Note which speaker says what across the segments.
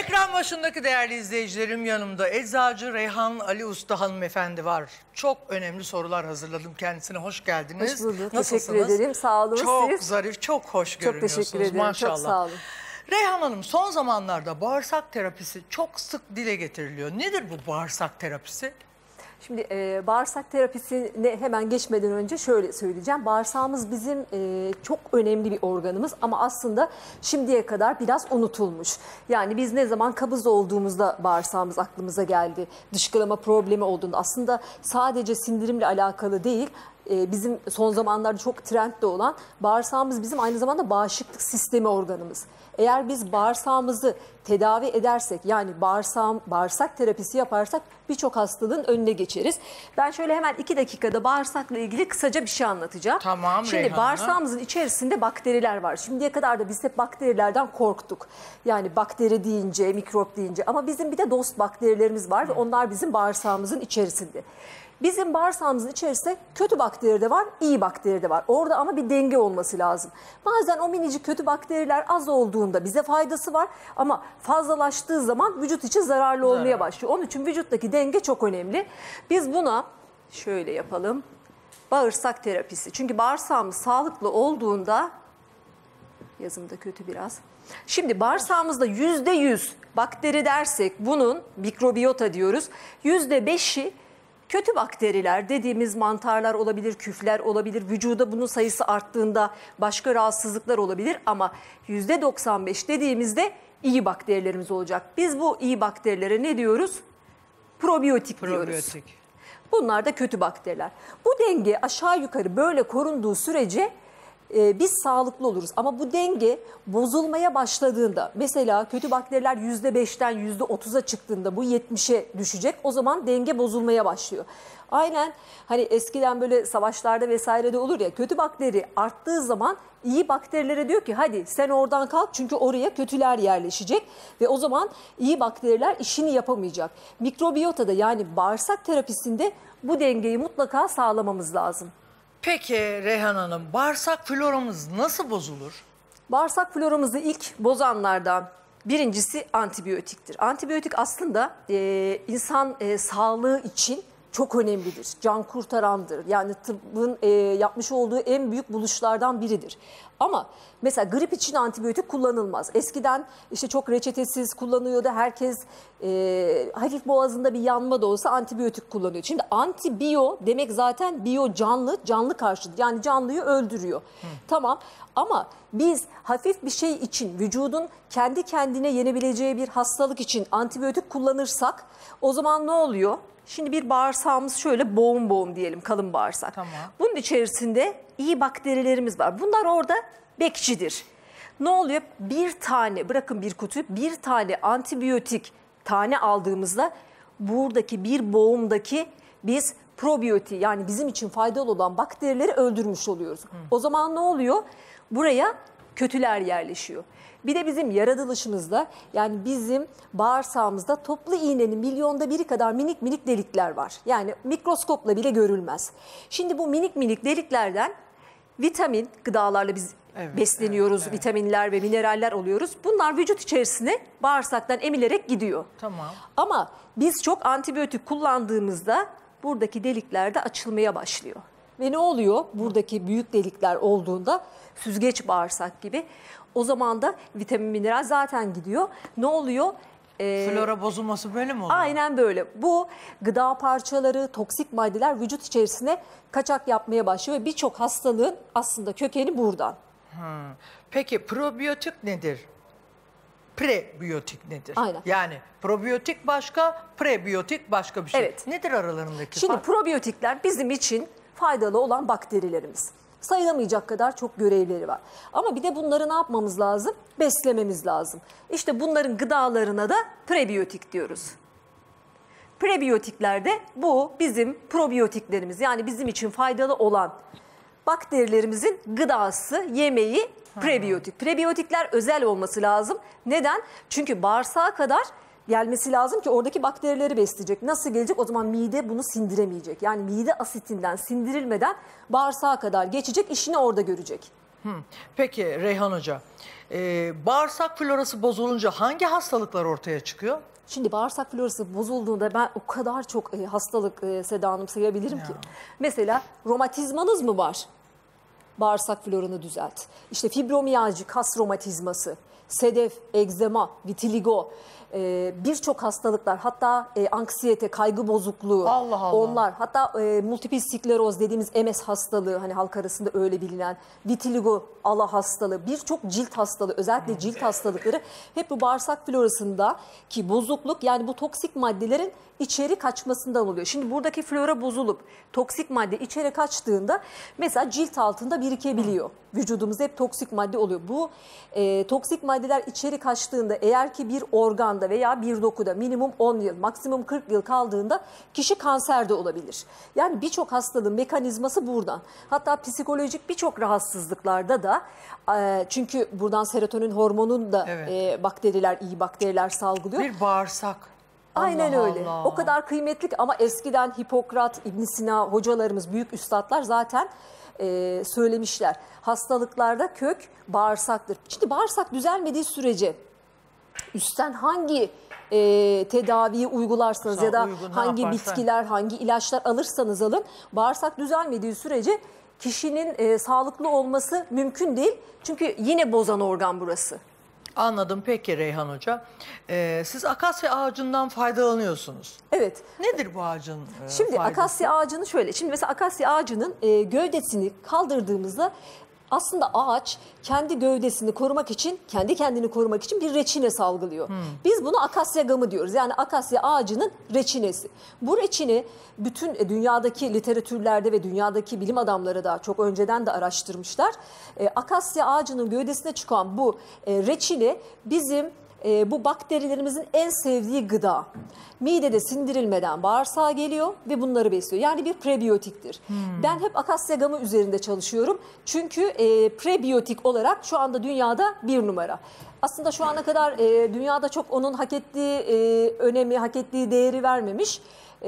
Speaker 1: Ekran başındaki değerli izleyicilerim, yanımda eczacı Reyhan Ali Usta hanımefendi var. Çok önemli sorular hazırladım kendisine. Hoş geldiniz.
Speaker 2: Hoş bulduk.
Speaker 1: Nasılsınız?
Speaker 2: Teşekkür ederim. Sağ olun.
Speaker 1: Çok
Speaker 2: siz.
Speaker 1: zarif, çok hoş
Speaker 2: Çok
Speaker 1: görünüyorsunuz.
Speaker 2: teşekkür ederim.
Speaker 1: Maşallah.
Speaker 2: Çok sağ olun.
Speaker 1: Reyhan Hanım, son zamanlarda bağırsak terapisi çok sık dile getiriliyor. Nedir bu bağırsak terapisi?
Speaker 2: Şimdi bağırsak terapisine hemen geçmeden önce şöyle söyleyeceğim. Bağırsağımız bizim çok önemli bir organımız ama aslında şimdiye kadar biraz unutulmuş. Yani biz ne zaman kabız olduğumuzda bağırsağımız aklımıza geldi. Dışkılama problemi olduğunda aslında sadece sindirimle alakalı değil. Bizim son zamanlarda çok trendde olan bağırsağımız bizim aynı zamanda bağışıklık sistemi organımız. Eğer biz bağırsağımızı tedavi edersek, yani bağırsak terapisi yaparsak birçok hastalığın önüne geçeriz. Ben şöyle hemen 2 dakikada bağırsakla ilgili kısaca bir şey anlatacağım.
Speaker 1: Tamam,
Speaker 2: Şimdi
Speaker 1: Reyhan
Speaker 2: bağırsağımızın içerisinde bakteriler var. Şimdiye kadar da biz hep bakterilerden korktuk. Yani bakteri deyince, mikrop deyince, ama bizim bir de dost bakterilerimiz var ve onlar bizim bağırsağımızın içerisinde. Bizim bağırsağımızın içerisinde kötü bakteri de var, iyi bakteri de var. Orada ama bir denge olması lazım. Bazen o minicik kötü bakteriler az olduğunda bize faydası var ama fazlalaştığı zaman vücut için zararlı olmaya başlıyor. Onun için vücuttaki denge çok önemli. Biz buna şöyle yapalım. Bağırsak terapisi. Çünkü bağırsağımız sağlıklı olduğunda, yazım da kötü biraz. Şimdi bağırsağımızda %100 bakteri dersek bunun mikrobiyota diyoruz. %5'i kötü bakteriler, dediğimiz mantarlar olabilir, küfler olabilir. Vücuda bunun sayısı arttığında başka rahatsızlıklar olabilir ama %95 dediğimizde iyi bakterilerimiz olacak. Biz bu iyi bakterilere ne diyoruz? Probiyotik diyoruz. Bunlar da kötü bakteriler. Bu denge aşağı yukarı böyle korunduğu sürece biz sağlıklı oluruz. Ama bu denge bozulmaya başladığında, mesela kötü bakteriler %5'ten %30'a çıktığında bu 70'e düşecek. O zaman denge bozulmaya başlıyor. Aynen hani eskiden böyle savaşlarda vesairede olur ya, kötü bakteri arttığı zaman iyi bakterilere diyor ki hadi sen oradan kalk, çünkü oraya kötüler yerleşecek ve o zaman iyi bakteriler işini yapamayacak. Mikrobiyotada, yani bağırsak terapisinde bu dengeyi mutlaka sağlamamız lazım.
Speaker 1: Peki Reyhan Hanım, bağırsak floramız nasıl bozulur?
Speaker 2: Bağırsak floramızı ilk bozanlardan birincisi antibiyotiktir. Antibiyotik aslında insan sağlığı için çok önemlidir. Can kurtarandır. Yani tıbbın yapmış olduğu en büyük buluşlardan biridir. Ama mesela grip için antibiyotik kullanılmaz. Eskiden işte çok reçetesiz kullanıyordu. Herkes hafif boğazında bir yanma da olsa antibiyotik kullanıyor. Şimdi antibiyo demek zaten biyo, canlı, canlı karşıtır. Yani canlıyı öldürüyor. Tamam, ama biz hafif bir şey için, vücudun kendi kendine yenebileceği bir hastalık için antibiyotik kullanırsak o zaman ne oluyor? Şimdi bir bağırsağımız şöyle boğum boğum diyelim, kalın bağırsak.
Speaker 1: Tamam.
Speaker 2: Bunun içerisinde iyi bakterilerimiz var. Bunlar orada bekçidir. Ne oluyor? Bir tane, bırakın bir kutu, bir tane antibiyotik tane aldığımızda buradaki bir boğumdaki biz probiyotiği, yani bizim için faydalı olan bakterileri öldürmüş oluyoruz. O zaman ne oluyor? Buraya kötüler yerleşiyor. Bir de bizim yaratılışımızda, yani bizim bağırsağımızda toplu iğnenin milyonda biri kadar minik minik delikler var. Yani mikroskopla bile görülmez. Şimdi bu minik minik deliklerden vitamin gıdalarla biz besleniyoruz, evet. Vitaminler ve mineraller alıyoruz. Bunlar vücut içerisine bağırsaktan emilerek gidiyor.
Speaker 1: Tamam.
Speaker 2: Ama biz çok antibiyotik kullandığımızda buradaki delikler de açılmaya başlıyor. Ve ne oluyor? Buradaki büyük delikler olduğunda, süzgeç bağırsak gibi, o zaman da vitamin, mineral zaten gidiyor. Ne oluyor?
Speaker 1: Flora bozulması böyle mi oluyor?
Speaker 2: Aynen böyle. Bu gıda parçaları, toksik maddeler vücut içerisine kaçak yapmaya başlıyor ve birçok hastalığın aslında kökeni buradan.
Speaker 1: Peki probiyotik nedir? Prebiyotik nedir?
Speaker 2: Aynen.
Speaker 1: Yani probiyotik başka, prebiyotik başka bir şey.
Speaker 2: Evet.
Speaker 1: Nedir aralarındaki
Speaker 2: Şimdi
Speaker 1: fark?
Speaker 2: probiyotikler bizim için faydalı olan bakterilerimiz. Sayılamayacak kadar çok görevleri var. Ama bir de bunları ne yapmamız lazım? Beslememiz lazım. İşte bunların gıdalarına da prebiyotik diyoruz. Prebiyotiklerde bu bizim probiyotiklerimiz, yani bizim için faydalı olan bakterilerimizin gıdası, yemeği prebiyotik. Prebiyotikler özel olması lazım. Neden? Çünkü bağırsağa kadar gelmesi lazım ki oradaki bakterileri besleyecek. Nasıl gelecek? O zaman mide bunu sindiremeyecek. Yani mide asitinden sindirilmeden bağırsağa kadar geçecek, işini orada görecek.
Speaker 1: Peki Reyhan Hoca, bağırsak florası bozulunca hangi hastalıklar ortaya çıkıyor?
Speaker 2: Şimdi bağırsak florası bozulduğunda ben o kadar çok hastalık Seda Hanım sayabilirim ki. Mesela romatizmanız mı var? Bağırsak floranı düzelt. İşte fibromiyalji, kas romatizması, sedef, egzema, vitiligo, birçok hastalıklar, hatta anksiyete, kaygı bozukluğu,
Speaker 1: Allah Allah.
Speaker 2: onlar, hatta multiple skleroz dediğimiz MS hastalığı, hani halk arasında öyle bilinen, vitiligo, ala hastalığı, birçok cilt hastalığı, özellikle cilt hastalıkları hep bu bağırsak florasındaki bozukluk, yani bu toksik maddelerin içeri kaçmasından oluyor. Şimdi buradaki flora bozulup toksik madde içeri kaçtığında mesela cilt altında birikebiliyor. Vücudumuzda hep toksik madde oluyor. Bu toksik maddeler içeri kaçtığında, eğer ki bir organda veya bir dokuda minimum 10 yıl, maksimum 40 yıl kaldığında kişi kanser de olabilir. Yani birçok hastalığın mekanizması buradan. Hatta psikolojik birçok rahatsızlıklarda da çünkü buradan serotonin hormonunu da bakteriler, iyi bakteriler salgılıyor.
Speaker 1: Bir bağırsak.
Speaker 2: Aynen
Speaker 1: Allah
Speaker 2: öyle.
Speaker 1: Allah.
Speaker 2: O kadar kıymetli ama eskiden Hipokrat, İbn Sina hocalarımız, büyük üstadlar zaten söylemişler. Hastalıklarda kök bağırsaktır. Şimdi bağırsak düzelmediği sürece üstten hangi tedaviyi uygularsanız ya da hangi bitkiler, hangi ilaçlar alırsanız alın, bağırsak düzelmediği sürece kişinin sağlıklı olması mümkün değil. Çünkü yine bozan organ burası.
Speaker 1: Anladım. Peki Reyhan Hoca, siz akasya ağacından faydalanıyorsunuz.
Speaker 2: Evet.
Speaker 1: Nedir bu ağacın
Speaker 2: Şimdi
Speaker 1: faydası?
Speaker 2: akasya ağacını şöyle, şimdi mesela akasya ağacının gövdesini kaldırdığımızda aslında ağaç kendi gövdesini korumak için, kendi kendini korumak için bir reçine salgılıyor. Biz bunu akasya gamı diyoruz. Yani akasya ağacının reçinesi. Bu reçine bütün dünyadaki literatürlerde ve dünyadaki bilim adamları da çok önceden de araştırmışlar. Akasya ağacının gövdesine çıkan bu reçine bizim bu bakterilerimizin en sevdiği gıda. Midede sindirilmeden bağırsağa geliyor ve bunları besliyor. Yani bir prebiyotiktir. Ben hep akasya gamı üzerinde çalışıyorum. Çünkü prebiyotik olarak şu anda dünyada bir numara. Aslında şu ana kadar dünyada çok onun hak ettiği önemi, hak ettiği değeri vermemiş.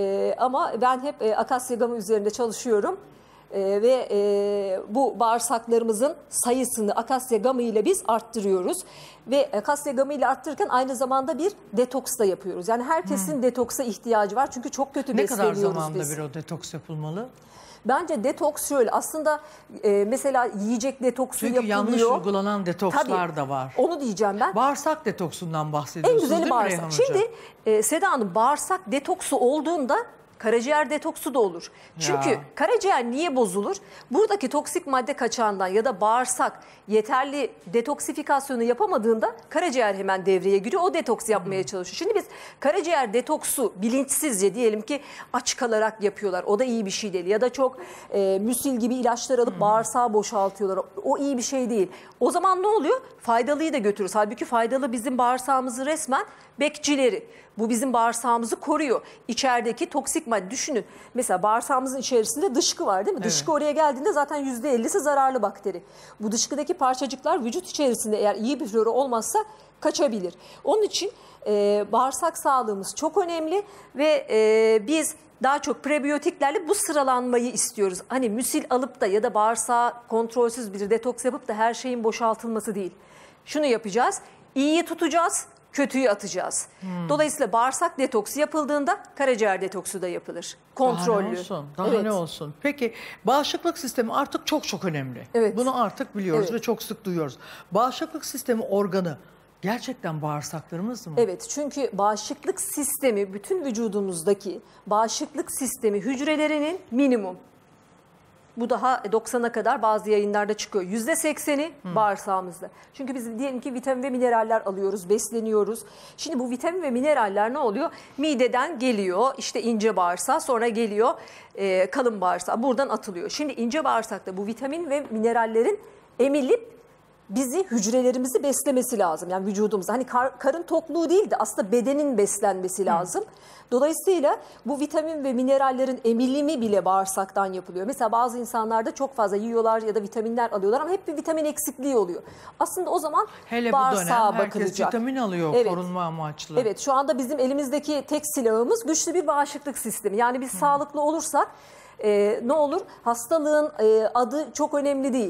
Speaker 2: Ama ben hep akasya gamı üzerinde çalışıyorum. Ve bu bağırsaklarımızın sayısını akasya gamı ile biz arttırıyoruz. Ve akasya gamı ile arttırırken aynı zamanda bir detoks da yapıyoruz. Yani herkesin detoksa ihtiyacı var. Çünkü çok kötü
Speaker 1: Ne kadar
Speaker 2: besleniyoruz
Speaker 1: zamanda
Speaker 2: biz.
Speaker 1: bir o detoks yapılmalı?
Speaker 2: Bence detoks şöyle, aslında mesela yiyecek detoksu
Speaker 1: Çünkü
Speaker 2: yapılıyor.
Speaker 1: yanlış uygulanan detokslar
Speaker 2: Tabii,
Speaker 1: da var.
Speaker 2: onu diyeceğim ben.
Speaker 1: Bağırsak detoksundan
Speaker 2: En
Speaker 1: bahsediyorsunuz
Speaker 2: güzeli
Speaker 1: değil mi Reyhan
Speaker 2: bağırsak.
Speaker 1: Hoca?
Speaker 2: Şimdi Seda Hanım, bağırsak detoksu olduğunda karaciğer detoksu da olur. Çünkü
Speaker 1: Ya.
Speaker 2: karaciğer niye bozulur? Buradaki toksik madde kaçağından ya da bağırsak yeterli detoksifikasyonu yapamadığında karaciğer hemen devreye giriyor. O detoks yapmaya çalışıyor. Şimdi biz karaciğer detoksu bilinçsizce, diyelim ki aç kalarak yapıyorlar. O da iyi bir şey değil. Ya da çok müsil gibi ilaçlar alıp bağırsağı boşaltıyorlar. O iyi bir şey değil. O zaman ne oluyor? Faydalıyı da götürürüz. Halbuki faydalı bizim bağırsağımızı resmen bekçileri. Bu bizim bağırsağımızı koruyor. İçerideki toksik madde, düşünün. Mesela bağırsağımızın içerisinde dışkı var değil mi?
Speaker 1: Evet.
Speaker 2: Dışkı oraya geldiğinde zaten %50'si zararlı bakteri. Bu dışkıdaki parçacıklar vücut içerisinde eğer iyi bir flora olmazsa kaçabilir. Onun için bağırsak sağlığımız çok önemli ve biz daha çok prebiyotiklerle bu sıralanmayı istiyoruz. Hani müsil alıp da ya da bağırsağı kontrolsüz bir detoks yapıp da her şeyin boşaltılması değil. Şunu yapacağız, iyiyi tutacağız, kötüyü atacağız. Dolayısıyla bağırsak detoksu yapıldığında karaciğer detoksu da yapılır. Kontrollü.
Speaker 1: Daha ne olsun? Daha
Speaker 2: Evet.
Speaker 1: ne olsun? Peki bağışıklık sistemi artık çok önemli.
Speaker 2: Evet.
Speaker 1: Bunu artık biliyoruz
Speaker 2: Evet.
Speaker 1: ve çok sık duyuyoruz. Bağışıklık sistemi organı gerçekten bağırsaklarımız mı?
Speaker 2: Evet, çünkü bağışıklık sistemi, bütün vücudumuzdaki bağışıklık sistemi hücrelerinin minimum. Bu daha 90'a kadar bazı yayınlarda çıkıyor. %80'i bağırsağımızda. Çünkü biz diyelim ki vitamin ve mineraller alıyoruz, besleniyoruz. Şimdi bu vitamin ve mineraller ne oluyor? Mideden geliyor, işte ince bağırsağa, sonra geliyor kalın bağırsağa. Buradan atılıyor. Şimdi ince bağırsakta bu vitamin ve minerallerin emilip bizi, hücrelerimizi beslemesi lazım. Yani vücudumuz. Hani karın tokluğu değil de aslında bedenin beslenmesi lazım. Dolayısıyla bu vitamin ve minerallerin emilimi bile bağırsaktan yapılıyor. Mesela bazı insanlarda çok fazla yiyorlar ya da vitaminler alıyorlar ama hep bir vitamin eksikliği oluyor. Aslında o zaman
Speaker 1: Hele bu
Speaker 2: bağırsağa
Speaker 1: dönem herkes
Speaker 2: bakılacak.
Speaker 1: vitamin alıyor
Speaker 2: Evet.
Speaker 1: korunma amaçlı.
Speaker 2: Evet, şu anda bizim elimizdeki tek silahımız güçlü bir bağışıklık sistemi. Yani biz sağlıklı olursak ne olur? Hastalığın adı çok önemli değil.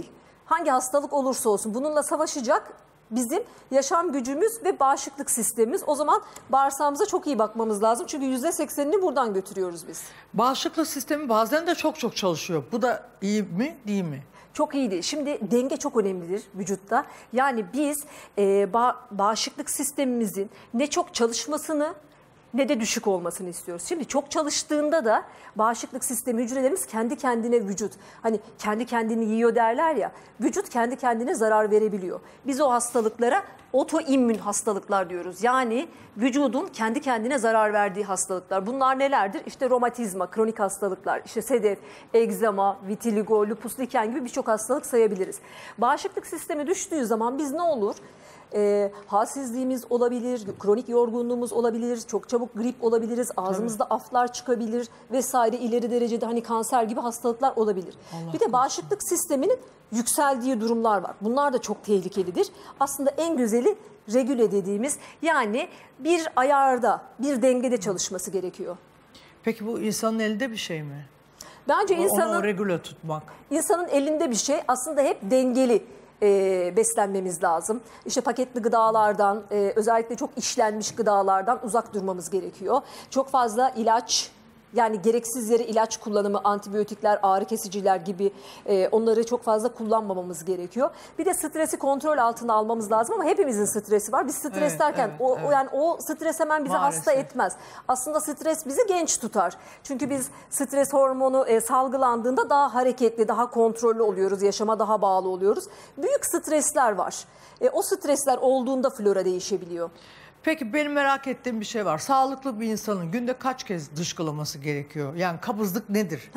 Speaker 2: hangi hastalık olursa olsun bununla savaşacak bizim yaşam gücümüz ve bağışıklık sistemimiz. O zaman bağırsağımıza çok iyi bakmamız lazım. Çünkü %80'ini buradan götürüyoruz biz.
Speaker 1: Bağışıklık sistemi bazen de çok çalışıyor. Bu da iyi mi, değil mi?
Speaker 2: Çok iyi değil. Şimdi denge çok önemlidir vücutta. Yani biz bağışıklık sistemimizin ne çok çalışmasını ne de düşük olmasını istiyoruz. Şimdi çok çalıştığında da bağışıklık sistemi hücrelerimiz kendi kendine vücut. Hani kendi kendini yiyor derler ya. Vücut kendi kendine zarar verebiliyor. Biz o hastalıklara otoimmün hastalıklar diyoruz. Yani vücudun kendi kendine zarar verdiği hastalıklar. Bunlar nelerdir? İşte romatizma, kronik hastalıklar, işte sedef, egzama, vitiligo, lupus, liken gibi birçok hastalık sayabiliriz. Bağışıklık sistemi düştüğü zaman biz ne olur? Halsizliğimiz olabilir, kronik yorgunluğumuz olabilir, çok çabuk grip olabiliriz, ağzımızda aflar çıkabilir vesaire, ileri derecede hani kanser gibi hastalıklar olabilir. Bir de bağışıklık sisteminin yükseldiği durumlar var. Bunlar da çok tehlikelidir. Aslında en güzeli regüle dediğimiz, yani bir ayarda, bir dengede çalışması gerekiyor.
Speaker 1: Peki bu insanın elinde bir şey mi?
Speaker 2: Bence
Speaker 1: Onu regüle tutmak.
Speaker 2: İnsanın elinde bir şey, aslında hep dengeli beslenmemiz lazım. İşte paketli gıdalardan, özellikle çok işlenmiş gıdalardan uzak durmamız gerekiyor. Çok fazla ilaç, yani gereksiz yere ilaç kullanımı, antibiyotikler, ağrı kesiciler gibi onları çok fazla kullanmamamız gerekiyor. Bir de stresi kontrol altına almamız lazım ama hepimizin stresi var. Biz stres derken yani o stres hemen bizi hasta etmez. Aslında stres bizi genç tutar. Çünkü biz stres hormonu salgılandığında daha hareketli, daha kontrollü oluyoruz, yaşama daha bağlı oluyoruz. Büyük stresler var. O stresler olduğunda flora değişebiliyor.
Speaker 1: Peki benim merak ettiğim bir şey var. Sağlıklı bir insanın günde kaç kez dışkılaması gerekiyor? Yani kabızlık nedir?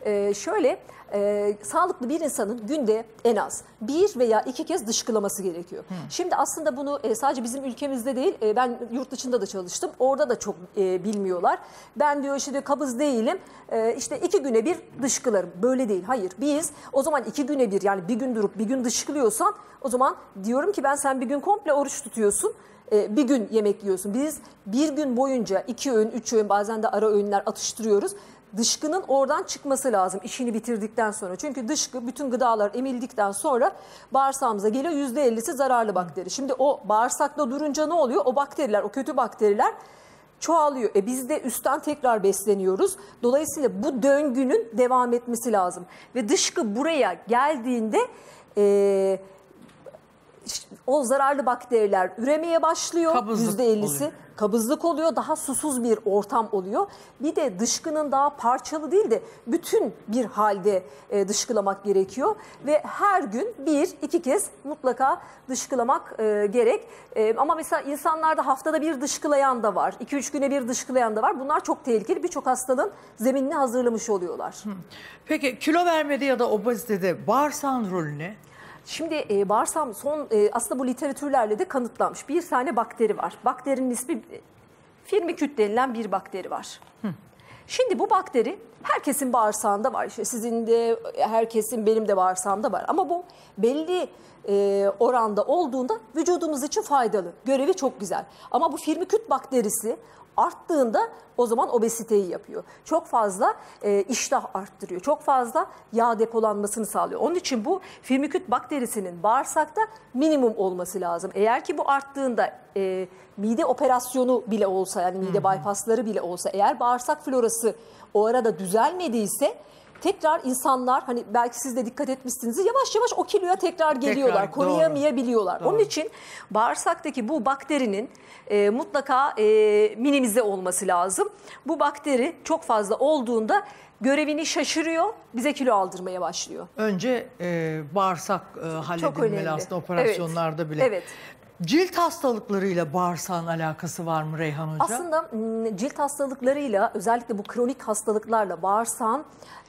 Speaker 2: Sağlıklı bir insanın günde en az 1 veya 2 kez dışkılaması gerekiyor. Şimdi aslında bunu sadece bizim ülkemizde değil, ben yurt dışında da çalıştım. Orada da çok bilmiyorlar. Ben diyor işte kabız değilim, işte 2 güne bir dışkılarım. Böyle değil, hayır. Biz o zaman 2 güne bir, yani bir gün durup bir gün dışkılıyorsan, o zaman diyorum ki sen bir gün komple oruç tutuyorsun. Bir gün yemek yiyorsun. Biz bir gün boyunca 2 öğün, 3 öğün, bazen de ara öğünler atıştırıyoruz. Dışkının oradan çıkması lazım işini bitirdikten sonra. Çünkü dışkı bütün gıdalar emildikten sonra bağırsağımıza geliyor. %50'si zararlı bakteri. Şimdi o bağırsakta durunca ne oluyor? O bakteriler, o kötü bakteriler çoğalıyor. Biz de üstten tekrar besleniyoruz. Dolayısıyla bu döngünün devam etmesi lazım. Ve dışkı buraya geldiğinde o zararlı bakteriler üremeye başlıyor. %50'si kabızlık oluyor. Daha susuz bir ortam oluyor. Bir de dışkının daha parçalı değil de bütün bir halde dışkılamak gerekiyor. Ve her gün 1-2 kez mutlaka dışkılamak gerek. Ama mesela insanlarda haftada bir dışkılayan da var. 2-3 güne bir dışkılayan da var. Bunlar çok tehlikeli. Birçok hastalığın zeminini hazırlamış oluyorlar.
Speaker 1: Peki kilo vermede ya da obezitede bağırsağın rolü ne?
Speaker 2: Şimdi bağırsağın aslında bu literatürlerle de kanıtlanmış bir tane bakteri var. Bakterinin ismi Firmicutes denilen bir bakteri var. Şimdi bu bakteri herkesin bağırsağında var. İşte sizin de, herkesin, benim de bağırsağımda var. Ama bu belli oranda olduğunda vücudumuz için faydalı. Görevi çok güzel. Ama bu Firmicutes bakterisi arttığında o zaman obeziteyi yapıyor. Çok fazla iştah arttırıyor. Çok fazla yağ depolanmasını sağlıyor. Onun için bu Firmicutes bakterisinin bağırsakta minimum olması lazım. Eğer ki bu arttığında mide operasyonu bile olsa, yani mide bypassları bile olsa, eğer bağırsak florası o arada düzelmediyse tekrar insanlar, hani belki siz de dikkat etmişsiniz, yavaş yavaş o kiloya tekrar geliyorlar, koruyamayabiliyorlar. Doğru. Onun için bağırsaktaki bu bakterinin mutlaka minimize olması lazım. Bu bakteri çok fazla olduğunda görevini şaşırıyor, bize kilo aldırmaya başlıyor.
Speaker 1: Önce bağırsak halledilmeli aslında operasyonlarda bile.
Speaker 2: Evet.
Speaker 1: Cilt hastalıklarıyla bağırsağın alakası var mı Reyhan Hoca?
Speaker 2: Aslında cilt hastalıklarıyla, özellikle bu kronik hastalıklarla bağırsağın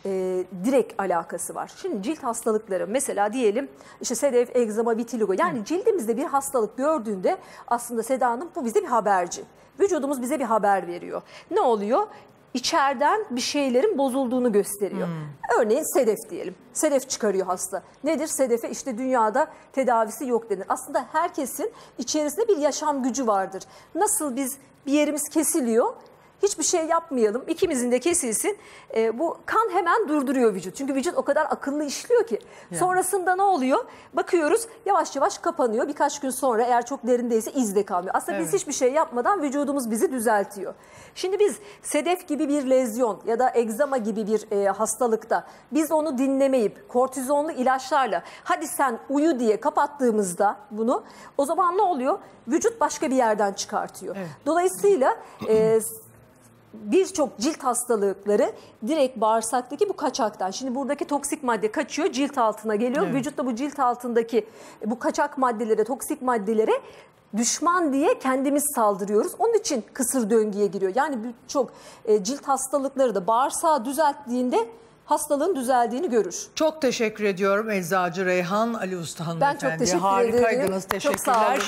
Speaker 2: direkt alakası var. Şimdi cilt hastalıkları, mesela diyelim işte sedef, egzama, vitiligo, yani cildimizde bir hastalık gördüğünde aslında Seda Hanım, bu bize bir haberci. Vücudumuz bize bir haber veriyor. Ne oluyor? İçeriden bir şeylerin bozulduğunu gösteriyor. Örneğin sedef diyelim. Sedef çıkarıyor hasta. Nedir? Sedefe işte dünyada tedavisi yok denir. Aslında herkesin içerisinde bir yaşam gücü vardır. Nasıl biz bir yerimiz kesiliyor, hiçbir şey yapmayalım, ikimizin de kesilsin. Bu kan hemen durduruyor vücut. Çünkü vücut o kadar akıllı işliyor ki. Sonrasında ne oluyor? Bakıyoruz yavaş yavaş kapanıyor. Birkaç gün sonra eğer çok derindeyse iz de kalmıyor. Aslında biz hiçbir şey yapmadan vücudumuz bizi düzeltiyor. Şimdi biz sedef gibi bir lezyon ya da egzama gibi bir hastalıkta biz onu dinlemeyip kortizonlu ilaçlarla hadi sen uyu diye kapattığımızda bunu, o zaman ne oluyor? Vücut başka bir yerden çıkartıyor. Dolayısıyla birçok cilt hastalıkları direkt bağırsaktaki bu kaçaktan. Şimdi buradaki toksik madde kaçıyor, cilt altına geliyor. Vücut da bu cilt altındaki bu kaçak maddelere, toksik maddelere düşman diye kendimiz saldırıyoruz. Onun için kısır döngüye giriyor. Yani birçok cilt hastalıkları da bağırsağı düzelttiğinde hastalığın düzeldiğini görür.
Speaker 1: Çok teşekkür ediyorum Eczacı Reyhan Ali Usta hanımefendi.
Speaker 2: Ben çok teşekkür ederim.
Speaker 1: Harikaydınız. Teşekkürler.
Speaker 2: Çok sağ olun.